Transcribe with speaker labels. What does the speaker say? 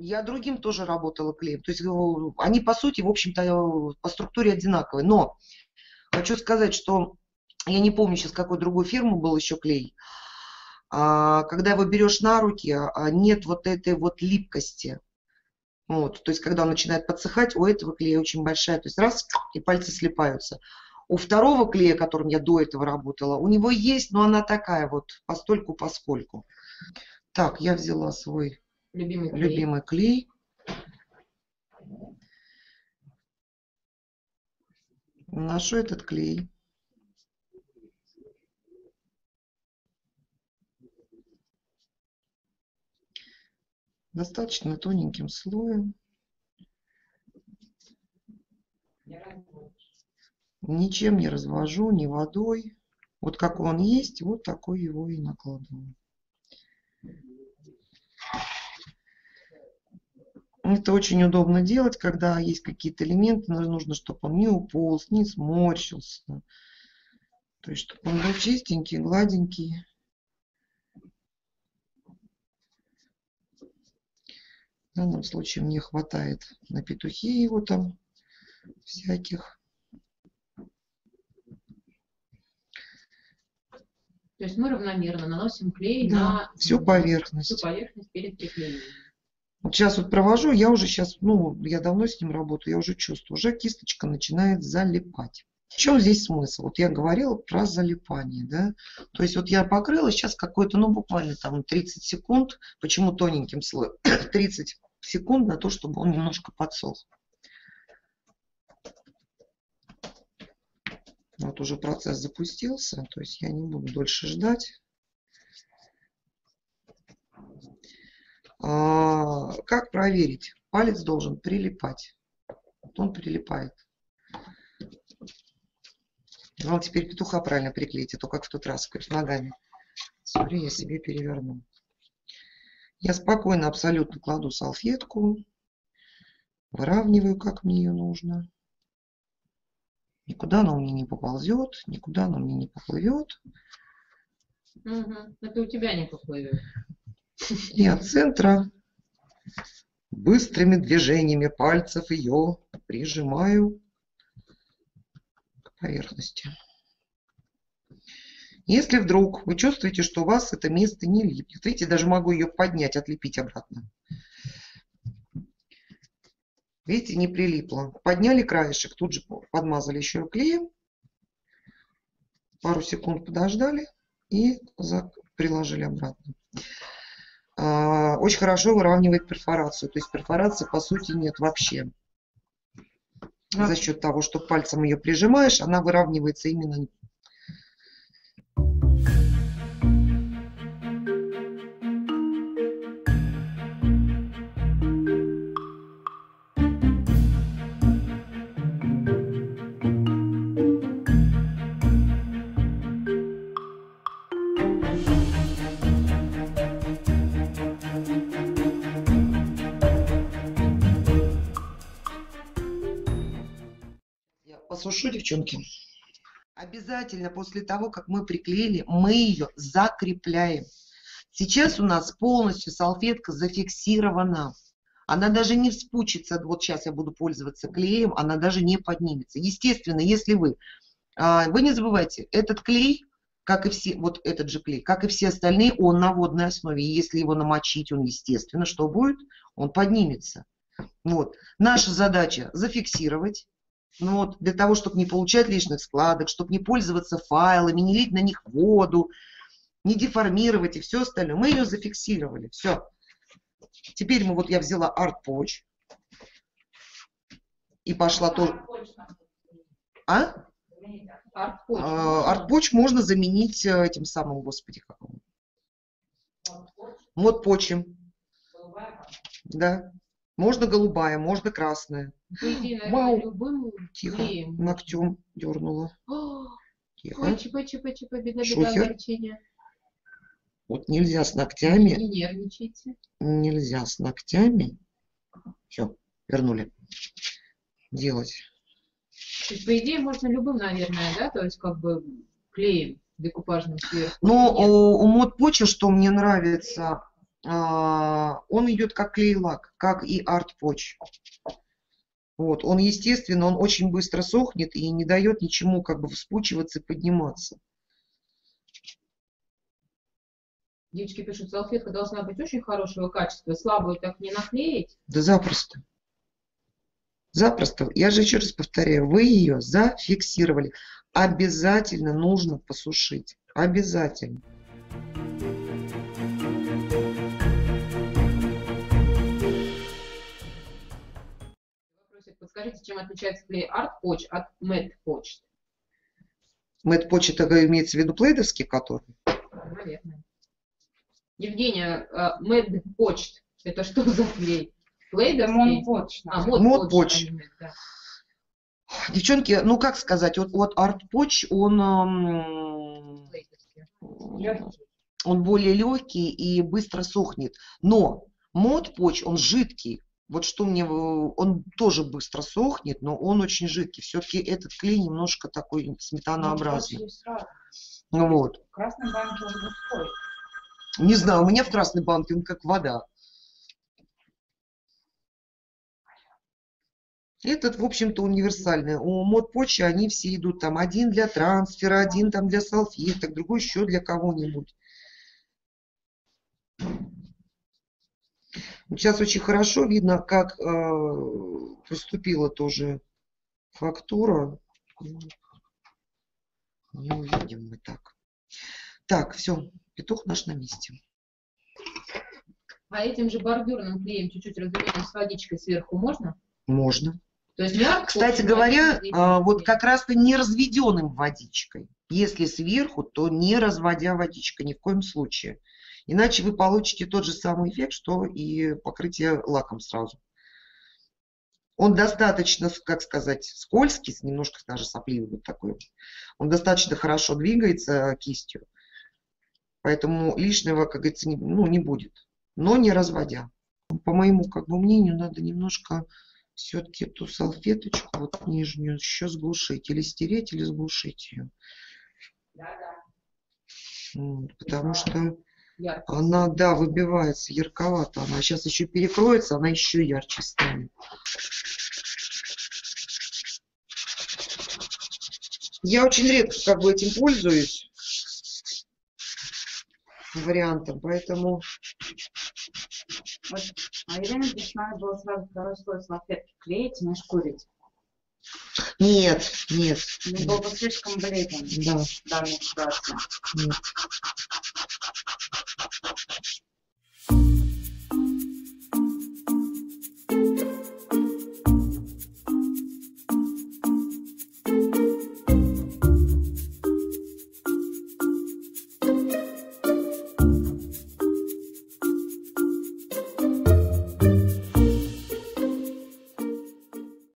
Speaker 1: Я другим тоже работала клеем. То есть они, по сути, в общем-то, по структуре одинаковые. Но хочу сказать, что я не помню сейчас, какой другой фирмы был еще клей. Когда его берешь на руки, нет вот этой вот липкости. Вот, то есть, когда он начинает подсыхать, у этого клея очень большая, то есть раз, и пальцы слипаются. У второго клея, которым я до этого работала, у него есть, но она такая вот, постольку-поскольку. Так, я взяла свой любимый клей. Наношу этот клей. Достаточно тоненьким слоем. Ничем не развожу, ни водой. Вот какой он есть, вот такой его и накладываю. Это очень удобно делать, когда есть какие-то элементы, но нужно, чтобы он не уполз, не сморщился. То есть, чтобы он был чистенький, гладенький. В данном случае мне хватает на петухи его там всяких.
Speaker 2: То есть мы равномерно наносим клей
Speaker 1: на всю поверхность
Speaker 2: перед приклеением.
Speaker 1: Вот сейчас вот провожу, я уже сейчас, я давно с ним работаю, я уже чувствую, уже кисточка начинает залипать. В чем здесь смысл? Вот я говорила про залипание, да. То есть вот я покрыла сейчас какой-то, буквально там 30 секунд, почему тоненьким слоем, 30 секунд на то, чтобы он немножко подсох. Вот уже процесс запустился, то есть я не буду дольше ждать. Как проверить? Палец должен прилипать. Вот он прилипает. Вам теперь петуха правильно приклеить, а то как в тот раз, ногами. Смотри, я себе переверну. Я спокойно абсолютно кладу салфетку, выравниваю, как мне ее нужно. Никуда она у меня не поползет, никуда она у меня не поплывет.
Speaker 2: Это у тебя не поплывет.
Speaker 1: И от центра быстрыми движениями пальцев ее прижимаю к поверхности. Если вдруг вы чувствуете, что у вас это место не липнет, видите, даже могу ее поднять, отлепить обратно. Видите, не прилипло. Подняли краешек, тут же подмазали еще клеем. Пару секунд подождали и приложили обратно. Очень хорошо выравнивает перфорацию. То есть перфорации по сути нет вообще. За счет того, что пальцем ее прижимаешь, она выравнивается именно. Посушу, девчонки. Обязательно после того, как мы приклеили, мы ее закрепляем. Сейчас у нас полностью салфетка зафиксирована. Она даже не вспучится. Вот сейчас я буду пользоваться клеем, она даже не поднимется. Естественно, если вы не забывайте, этот клей, как и все, вот этот же клей, как и все остальные, он на водной основе. И если его намочить, он, естественно, что будет? Он поднимется. Вот. Наша задача зафиксировать. Для того, чтобы не получать лишних складок, чтобы не пользоваться файлами, не лить на них воду, не деформировать и все остальное. Мы ее зафиксировали. Все. Теперь я взяла Art-Poch и пошла тоже. Art-Poch можно заменить этим самым, господи, как он. Mod-Poch. Да. Можно голубая, можно красная.
Speaker 2: Любым
Speaker 1: тихо,
Speaker 2: клеем.
Speaker 1: ногтем дернула. Тихо.
Speaker 2: Беда,
Speaker 1: Шухер.
Speaker 2: огорчение.
Speaker 1: Вот нельзя с ногтями.
Speaker 2: Не нервничайте.
Speaker 1: Нельзя с ногтями. Все, вернули. Делать.
Speaker 2: То есть, по идее, можно любым, наверное, да? То есть, как бы клеем декупажным сверху.
Speaker 1: Но у Mod-Poch, что мне нравится, он идет как клей-лак, как и Art Poch. Вот, он, естественно, он очень быстро сохнет и не дает ничему как бы вспучиваться и подниматься.
Speaker 2: Девочки пишут, салфетка должна быть очень хорошего качества, слабую так не наклеить.
Speaker 1: Да запросто. Запросто. Я же еще раз повторяю, вы ее зафиксировали. Обязательно нужно посушить. Обязательно.
Speaker 2: Подскажите, чем отличается клей Art Poch от Matte Poch?
Speaker 1: Matte Poch это имеется в виду плейдовский, который?
Speaker 2: Наверное. Евгения, Matte Poch это что за клей? Плейдовский?
Speaker 1: Matte Poch.
Speaker 2: Да.
Speaker 1: Девчонки, ну как сказать, вот Art Poch, он более легкий и быстро сухнет. Но Matte Poch, он жидкий. Вот что мне, он тоже быстро сохнет, но он очень жидкий. Все-таки этот клей немножко такой сметанообразный. Вот.
Speaker 3: В красной банке он густой.
Speaker 1: Не знаю, у меня в красной банке он как вода. Этот, в общем-то, универсальный. У Matte Poch они все идут там. Один для трансфера, один там для салфеток, другой еще для кого-нибудь. Сейчас очень хорошо видно, как поступила тоже фактура. Не увидим мы так. Так, все, петух наш на месте.
Speaker 2: А этим же бордюрным клеем чуть-чуть разумеется с водичкой сверху можно?
Speaker 1: Можно.
Speaker 2: То есть не
Speaker 1: Кстати говоря, вот как раз-то не разведенным водичкой. Если сверху, то не разводя водичкой ни в коем случае. Иначе вы получите тот же самый эффект, что и покрытие лаком сразу. Он достаточно, как сказать, скользкий, немножко даже сопливый вот такой. Он достаточно хорошо двигается кистью. Поэтому лишнего, как говорится, не будет. Но не разводя. По моему как бы мнению, надо немножко все-таки эту салфеточку вот нижнюю еще сглушить. Или стереть, или сглушить ее. Потому что она, да, выбивается, ярковато. Она сейчас еще перекроется, она еще ярче станет. Я очень редко как бы этим пользуюсь вариантом, поэтому...
Speaker 3: Вот, а Елена здесь надо было сразу второй слой салфетки клеить и нашкурить.
Speaker 1: Нет, нет.
Speaker 3: Не было бы слишком бледен.
Speaker 1: Да.
Speaker 3: В данной ситуации.
Speaker 1: Нет.